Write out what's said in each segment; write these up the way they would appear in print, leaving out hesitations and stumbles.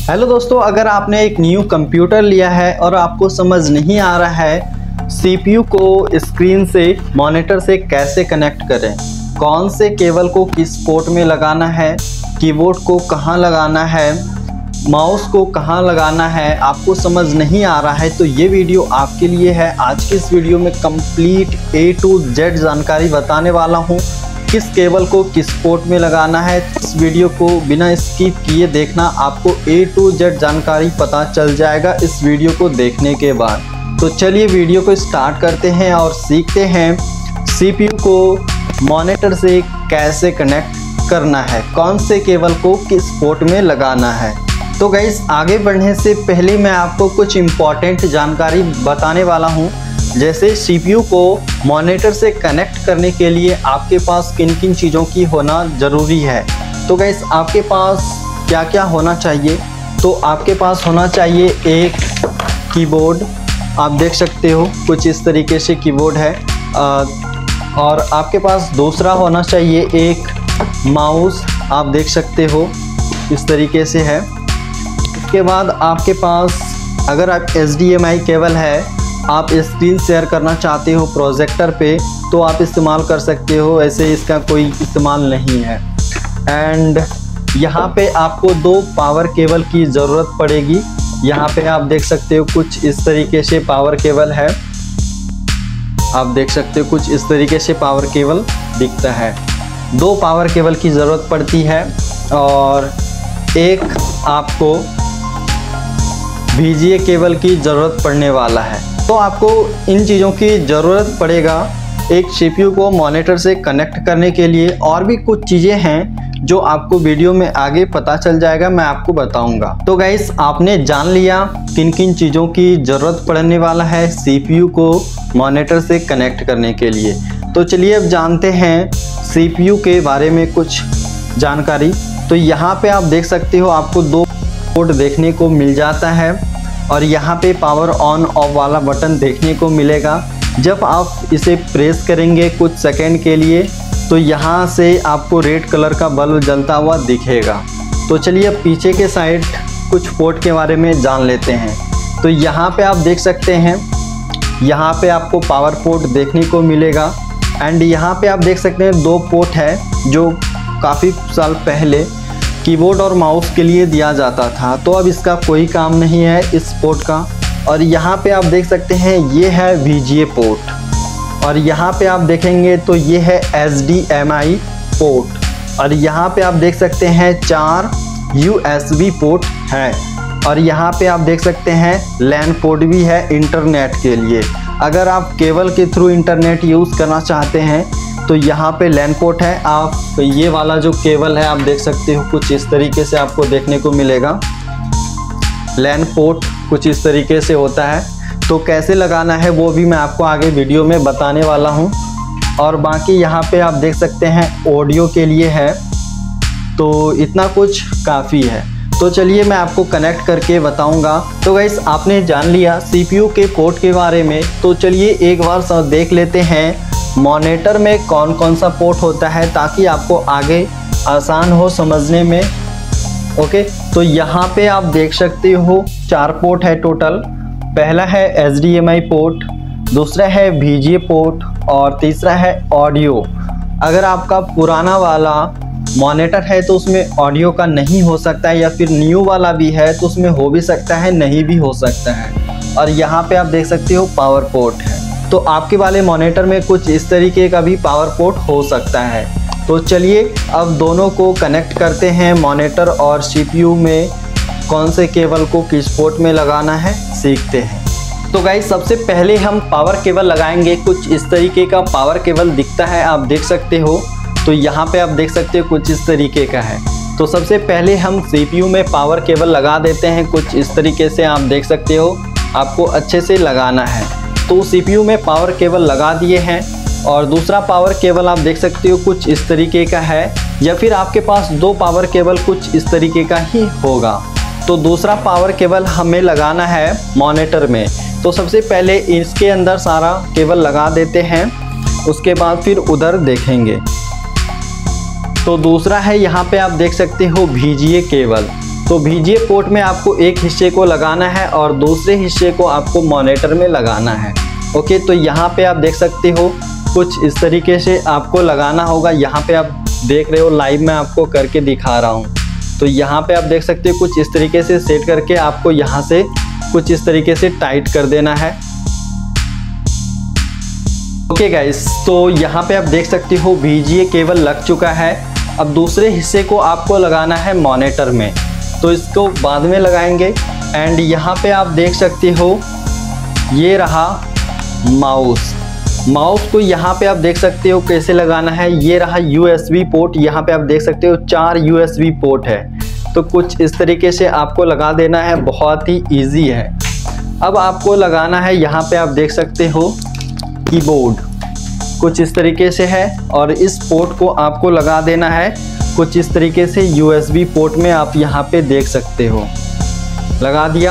Hello दोस्तों, अगर आपने एक न्यू कंप्यूटर लिया है और आपको समझ नहीं आ रहा है सीपीयू को स्क्रीन से मॉनिटर से कैसे कनेक्ट करें, कौन से केबल को किस पोर्ट में लगाना है, कीबोर्ड को कहाँ लगाना है, माउस को कहाँ लगाना है, आपको समझ नहीं आ रहा है तो ये वीडियो आपके लिए है। आज की इस वीडियो में कंप्लीट A to Z जानकारी बताने वाला हूँ, किस केबल को किस पोर्ट में लगाना है। इस वीडियो को बिना स्किप किए देखना, आपको A to Z जानकारी पता चल जाएगा इस वीडियो को देखने के बाद। तो चलिए वीडियो को स्टार्ट करते हैं और सीखते हैं CPU को मॉनिटर से कैसे कनेक्ट करना है, कौन से केबल को किस पोर्ट में लगाना है। तो गाइस, आगे बढ़ने से पहले मैं आपको कुछ इम्पॉर्टेंट जानकारी बताने वाला हूं। जैसे CPU को मॉनिटर से कनेक्ट करने के लिए आपके पास किन किन चीज़ों की होना ज़रूरी है। तो गाइस, आपके पास क्या क्या होना चाहिए, तो आपके पास होना चाहिए एक कीबोर्ड, आप देख सकते हो कुछ इस तरीके से कीबोर्ड है, और आपके पास दूसरा होना चाहिए एक माउस, आप देख सकते हो इस तरीके से है। उसके बाद आपके पास अगर आप HDMI केबल है, आप स्क्रीन शेयर करना चाहते हो प्रोजेक्टर पे, तो आप इस्तेमाल कर सकते हो, ऐसे इसका कोई इस्तेमाल नहीं है। एंड यहाँ पे आपको दो पावर केबल की ज़रूरत पड़ेगी। यहाँ पे आप देख सकते हो कुछ इस तरीके से पावर केबल है, आप देख सकते हो कुछ इस तरीके से पावर केबल दिखता है। दो पावर केबल की ज़रूरत पड़ती है और एक आपको VGA केबल की ज़रूरत पड़ने वाला है। तो आपको इन चीज़ों की ज़रूरत पड़ेगा एक CPU को मॉनिटर से कनेक्ट करने के लिए। और भी कुछ चीज़ें हैं जो आपको वीडियो में आगे पता चल जाएगा, मैं आपको बताऊंगा। तो गाइस, आपने जान लिया किन किन चीज़ों की ज़रूरत पड़ने वाला है CPU को मॉनिटर से कनेक्ट करने के लिए। तो चलिए अब जानते हैं CPU के बारे में कुछ जानकारी। तो यहाँ पे आप देख सकते हो आपको दो पोर्ट देखने को मिल जाता है और यहाँ पे पावर ऑन ऑफ वाला बटन देखने को मिलेगा। जब आप इसे प्रेस करेंगे कुछ सेकंड के लिए तो यहाँ से आपको रेड कलर का बल्ब जलता हुआ दिखेगा। तो चलिए अब पीछे के साइड कुछ पोर्ट के बारे में जान लेते हैं। तो यहाँ पे आप देख सकते हैं, यहाँ पे आपको पावर पोर्ट देखने को मिलेगा। एंड यहाँ पे आप देख सकते हैं दो पोर्ट है जो काफ़ी साल पहले कीबोर्ड और माउस के लिए दिया जाता था, तो अब इसका कोई काम नहीं है इस पोर्ट का। और यहाँ पे आप देख सकते हैं ये है VGA पोर्ट, और यहाँ पे आप देखेंगे तो ये है HDMI पोर्ट, और यहाँ पे आप देख सकते हैं 4 USB पोर्ट हैं, और यहाँ पे आप देख सकते हैं LAN पोर्ट भी है इंटरनेट के लिए। अगर आप केबल के थ्रू इंटरनेट यूज़ करना चाहते हैं तो यहाँ पे LAN पोर्ट है। आप ये वाला जो केबल है आप देख सकते हो कुछ इस तरीके से आपको देखने को मिलेगा। LAN पोर्ट कुछ इस तरीके से होता है। तो कैसे लगाना है वो भी मैं आपको आगे वीडियो में बताने वाला हूँ। और बाकी यहाँ पे आप देख सकते हैं ऑडियो के लिए है। तो इतना कुछ काफ़ी है। तो चलिए मैं आपको कनेक्ट करके बताऊंगा। तो गाइस, आपने जान लिया CPU के पोर्ट के बारे में। तो चलिए एक बार सब देख लेते हैं मॉनिटर में कौन कौन सा पोर्ट होता है, ताकि आपको आगे आसान हो समझने में। ओके, तो यहाँ पे आप देख सकते हो 4 पोर्ट है टोटल। पहला है HDMI पोर्ट, दूसरा है VGA पोर्ट और तीसरा है ऑडियो। अगर आपका पुराना वाला मॉनिटर है तो उसमें ऑडियो का नहीं हो सकता है, या फिर न्यू वाला भी है तो उसमें हो भी सकता है, नहीं भी हो सकता है। और यहाँ पे आप देख सकते हो पावर पोर्ट है। तो आपके वाले मॉनिटर में कुछ इस तरीके का भी पावर पोर्ट हो सकता है। तो चलिए अब दोनों को कनेक्ट करते हैं, मॉनिटर और CPU में कौन से केबल को किस पोर्ट में लगाना है सीखते हैं। तो गाइस, सबसे पहले हम पावर केबल लगाएंगे। कुछ इस तरीके का पावर केबल दिखता है, आप देख सकते हो। तो यहाँ पे आप देख सकते हो कुछ इस तरीके का है। तो सबसे पहले हम CPU में पावर केबल लगा देते हैं। कुछ इस तरीके से आप देख सकते हो, आपको अच्छे से लगाना है। तो CPU में पावर केबल लगा दिए हैं। और दूसरा पावर केबल आप देख सकते हो कुछ इस तरीके का है, या फिर आपके पास दो पावर केबल कुछ इस तरीके का ही होगा। तो दूसरा पावर केबल हमें लगाना है मॉनिटर में। तो सबसे पहले इसके अंदर सारा केबल लगा देते हैं, उसके बाद फिर उधर देखेंगे। तो दूसरा है, यहाँ पे आप देख सकते हो VGA केबल। तो VGA पोर्ट में आपको एक हिस्से को लगाना है और दूसरे हिस्से को आपको मॉनिटर में लगाना है। ओके, तो यहाँ पे आप देख सकते हो कुछ इस तरीके से आपको लगाना होगा। यहाँ पे आप देख रहे हो, लाइव में आपको करके दिखा रहा हूँ। तो यहाँ पे आप देख सकते हो कुछ इस तरीके से सेट करके आपको यहाँ से कुछ इस तरीके से टाइट कर देना है। ओके गाइस, तो यहाँ पे आप देख सकते हो VGA केबल लग चुका है। अब दूसरे हिस्से को आपको लगाना है मॉनिटर में, तो इसको बाद में लगाएंगे। एंड यहाँ पे आप देख सकते हो ये रहा माउस को यहाँ पे आप देख सकते हो कैसे लगाना है। ये रहा USB पोर्ट, यहाँ पे आप देख सकते हो 4 USB पोर्ट है। तो कुछ इस तरीके से आपको लगा देना है, बहुत ही इजी है। अब आपको लगाना है, यहाँ पे आप देख सकते हो कीबोर्ड कुछ इस तरीके से है और इस पोर्ट को आपको लगा देना है कुछ इस तरीके से USB पोर्ट में। आप यहाँ पे देख सकते हो लगा दिया।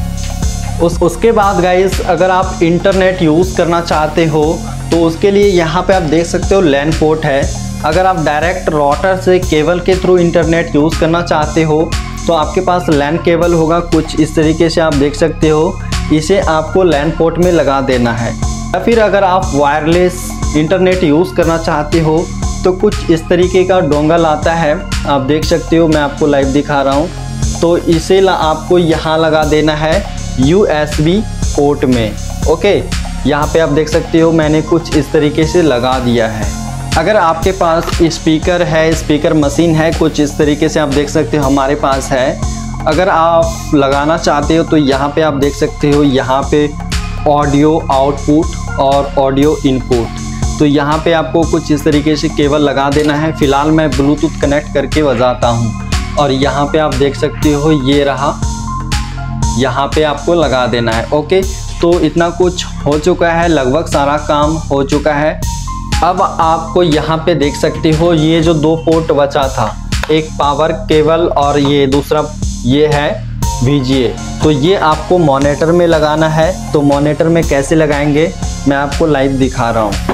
उसके बाद गाइस, अगर आप इंटरनेट यूज़ करना चाहते हो तो उसके लिए यहाँ पे आप देख सकते हो लैन पोर्ट है। अगर आप डायरेक्ट राउटर से केबल के थ्रू इंटरनेट यूज़ करना चाहते हो तो आपके पास लैन केबल होगा कुछ इस तरीके से, आप देख सकते हो। इसे आपको लैन पोर्ट में लगा देना है। या फिर अगर आप वायरलेस इंटरनेट यूज़ करना चाहते हो तो कुछ इस तरीके का डोंगल आता है, आप देख सकते हो। मैं आपको लाइव दिखा रहा हूँ। तो इसे आपको यहाँ लगा देना है USB पोर्ट में। ओके, यहाँ पे आप देख सकते हो मैंने कुछ इस तरीके से लगा दिया है। अगर आपके पास स्पीकर है, स्पीकर मशीन है, कुछ इस तरीके से आप देख सकते हो हमारे पास है। अगर आप लगाना चाहते हो तो यहाँ पे आप देख सकते हो, यहाँ पे ऑडियो आउटपुट और ऑडियो इनपुट। तो यहाँ पे आपको कुछ इस तरीके से केबल लगा देना है। फ़िलहाल मैं ब्लूटूथ कनेक्ट करके बजाता हूँ और यहाँ पे आप देख सकते हो ये रहा, यहाँ पे आपको लगा देना है। ओके, तो इतना कुछ हो चुका है, लगभग सारा काम हो चुका है। अब आपको यहाँ पे देख सकते हो ये जो 2 पोर्ट बचा था, एक पावर केबल और ये दूसरा ये है VGA। तो ये आपको मॉनिटर में लगाना है। तो मॉनिटर में कैसे लगाएंगे मैं आपको लाइव दिखा रहा हूँ।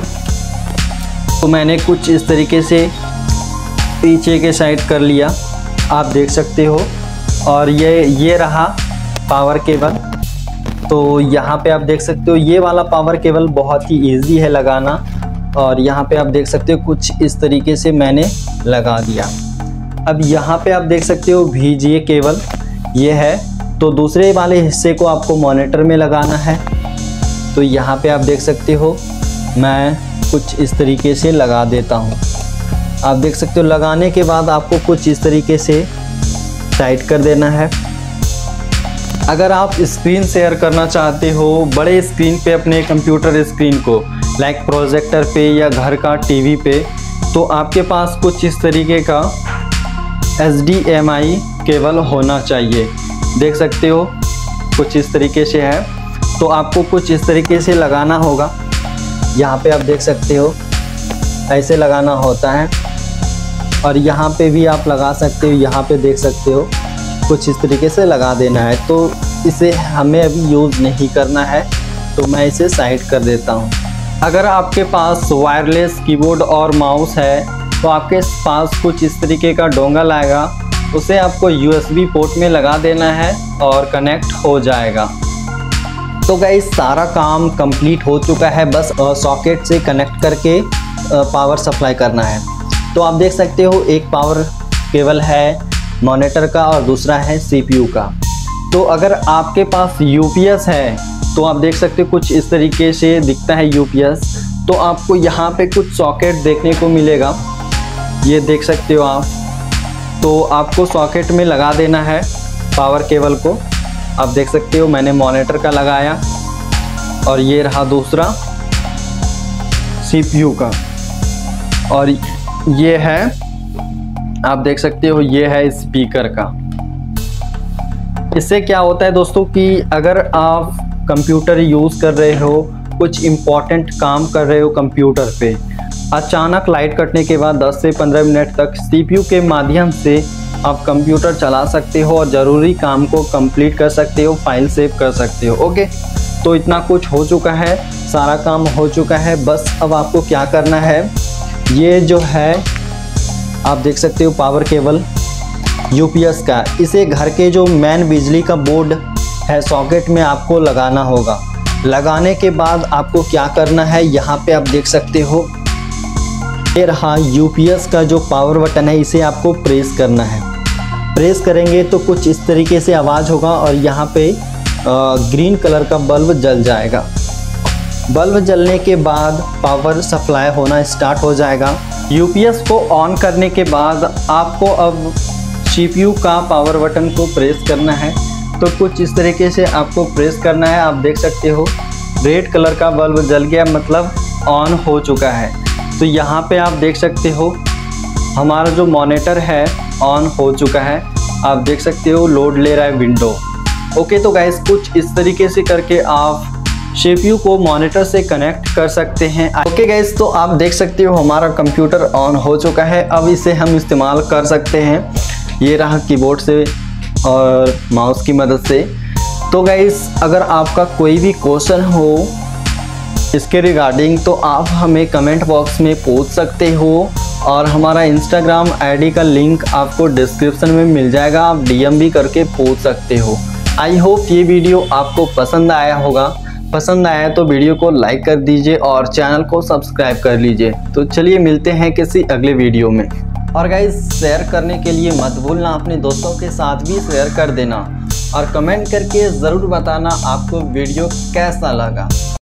तो मैंने कुछ इस तरीके से पीछे के साइड कर लिया, आप देख सकते हो। और ये रहा पावर केबल। तो यहाँ पे आप देख सकते हो ये वाला पावर केबल बहुत ही इजी है लगाना। और यहाँ पे आप देख सकते हो कुछ इस तरीके से मैंने लगा दिया। अब यहाँ पे आप देख सकते हो VGA केबल ये है। तो दूसरे वाले हिस्से को आपको मॉनिटर में लगाना है। तो यहाँ पे आप देख सकते हो मैं कुछ इस तरीके से लगा देता हूँ। आप देख सकते हो लगाने के बाद आपको कुछ इस तरीके से टाइट कर देना है। अगर आप स्क्रीन शेयर करना चाहते हो बड़े स्क्रीन पे अपने कंप्यूटर स्क्रीन को, लाइक प्रोजेक्टर पे या घर का टीवी पे, तो आपके पास कुछ इस तरीके का HDMI केबल होना चाहिए। देख सकते हो कुछ इस तरीके से है। तो आपको कुछ इस तरीके से लगाना होगा। यहाँ पे आप देख सकते हो ऐसे लगाना होता है और यहाँ पे भी आप लगा सकते हो। यहाँ पे देख सकते हो कुछ इस तरीके से लगा देना है। तो इसे हमें अभी यूज़ नहीं करना है, तो मैं इसे साइड कर देता हूँ। अगर आपके पास वायरलेस कीबोर्ड और माउस है तो आपके पास कुछ इस तरीके का डोंगल आएगा, उसे आपको USB पोर्ट में लगा देना है और कनेक्ट हो जाएगा। तो गाइस सारा काम कंप्लीट हो चुका है, बस सॉकेट से कनेक्ट करके पावर सप्लाई करना है। तो आप देख सकते हो एक पावर केबल है मॉनिटर का और दूसरा है CPU का। तो अगर आपके पास UPS है तो आप देख सकते हो कुछ इस तरीके से दिखता है UPS। तो आपको यहाँ पे कुछ सॉकेट देखने को मिलेगा, ये देख सकते हो आप। तो आपको सॉकेट में लगा देना है पावर केबल को। आप देख सकते हो मैंने मॉनिटर का लगाया और ये रहा दूसरा CPU का। और ये है, आप देख सकते हो ये है स्पीकर का। इससे क्या होता है दोस्तों कि अगर आप कंप्यूटर यूज़ कर रहे हो, कुछ इम्पॉर्टेंट काम कर रहे हो कंप्यूटर पे, अचानक लाइट कटने के बाद 10 से 15 मिनट तक CPU के माध्यम से आप कंप्यूटर चला सकते हो और ज़रूरी काम को कंप्लीट कर सकते हो, फाइल सेव कर सकते हो। ओके, तो इतना कुछ हो चुका है, सारा काम हो चुका है। बस अब आपको क्या करना है, ये जो है आप देख सकते हो पावर केबल, यूपीएस का। इसे घर के जो मेन बिजली का बोर्ड है सॉकेट में आपको लगाना होगा। लगाने के बाद आपको क्या करना है, यहाँ पे आप देख सकते हो ये रहा यूपीएस का जो पावर बटन है, इसे आपको प्रेस करना है। प्रेस करेंगे तो कुछ इस तरीके से आवाज़ होगा और यहाँ पे ग्रीन कलर का बल्ब जल जाएगा। बल्ब जलने के बाद पावर सप्लाई होना स्टार्ट हो जाएगा। यूपीएस को ऑन करने के बाद आपको अब सीपीयू का पावर बटन को प्रेस करना है। तो कुछ इस तरीके से आपको प्रेस करना है। आप देख सकते हो रेड कलर का बल्ब जल गया, मतलब ऑन हो चुका है। तो यहाँ पे आप देख सकते हो हमारा जो मॉनिटर है ऑन हो चुका है। आप देख सकते हो लोड ले रहा है विंडो। ओके, तो गाइस कुछ इस तरीके से करके आप सीपीयू को मॉनिटर से कनेक्ट कर सकते हैं। ओके गाइस, तो आप देख सकते हो हमारा कंप्यूटर ऑन हो चुका है। अब इसे हम इस्तेमाल कर सकते हैं। ये रहा कीबोर्ड से और माउस की मदद से। तो गाइस अगर आपका कोई भी क्वेश्चन हो इसके रिगार्डिंग तो आप हमें कमेंट बॉक्स में पूछ सकते हो और हमारा इंस्टाग्राम आईडी का लिंक आपको डिस्क्रिप्शन में मिल जाएगा। आप डीएम भी करके पूछ सकते हो। आई होप ये वीडियो आपको पसंद आया होगा। पसंद आया तो वीडियो को लाइक कर दीजिए और चैनल को सब्सक्राइब कर लीजिए। तो चलिए मिलते हैं किसी अगले वीडियो में। और गाइस शेयर करने के लिए मत भूलना, अपने दोस्तों के साथ भी शेयर कर देना और कमेंट करके ज़रूर बताना आपको वीडियो कैसा लगा।